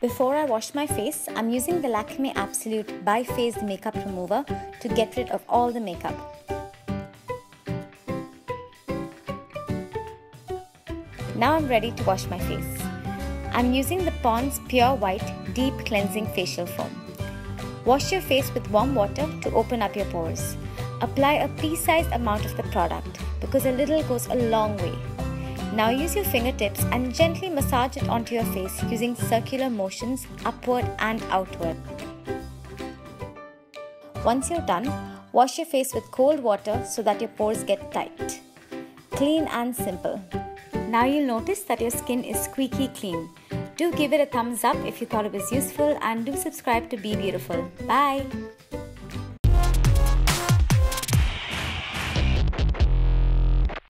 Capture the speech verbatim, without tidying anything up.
Before I wash my face, I'm using the Lakme Absolute Bi-Phase Makeup Remover to get rid of all the makeup. Now I'm ready to wash my face. I'm using the Pond's Pure White Deep Cleansing Facial Foam. Wash your face with warm water to open up your pores. Apply a pea-sized amount of the product because a little goes a long way. Now use your fingertips and gently massage it onto your face using circular motions upward and outward. Once you're done, wash your face with cold water so that your pores get tight. Clean and simple. Now you'll notice that your skin is squeaky clean. Do give it a thumbs up if you thought it was useful and do subscribe to Be Beautiful. Bye!